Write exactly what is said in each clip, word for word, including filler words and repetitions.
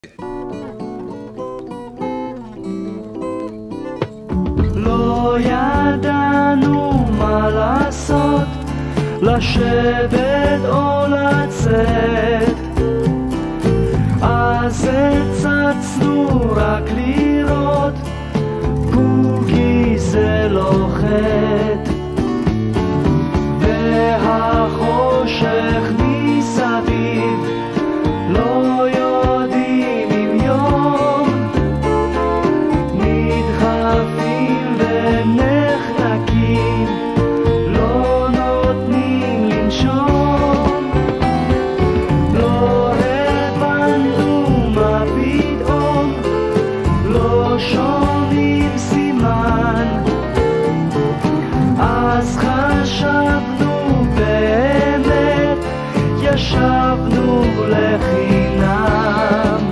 לא ידענו מה לעשות, לשבת או לצאת, אז הצצנו רק לראות, פוגי זה לא חטא, והחושך מסביב לא יודעים אם יום, נדחפים ונחנקים, לא נותנים לנשום. לא הבנו מה פתאום, לא שומעים סימן, אז חשבנו באמת, ישבנו לחינם,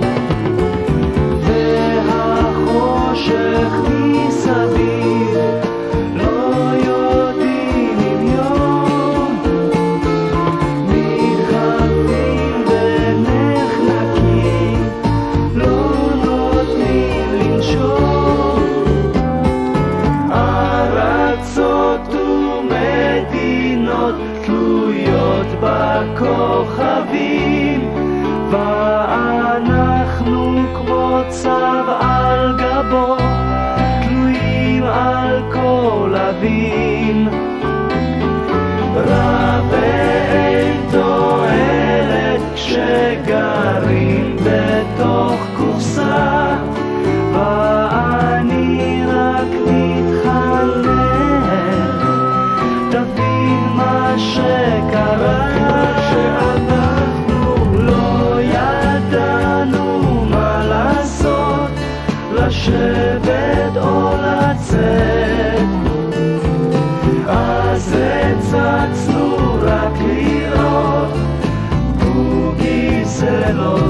והחושך מסביב לא יודעים אם יום, מתחבאים ונחנקים, לא נותנים לנשום. ארצות ומדינות תלויות בכוכבים, ואנחנו כמו צב על גבו, תלויים על כל אבים. רע ואין תועלת כשגרים בתוך קופסה, ואני רק מתחנן, תבין מה שקרה, שאנחנו לא ידענו מה לעשות, לשבת או לצאת, אז הצצנו רק לראות, פוגי זה לא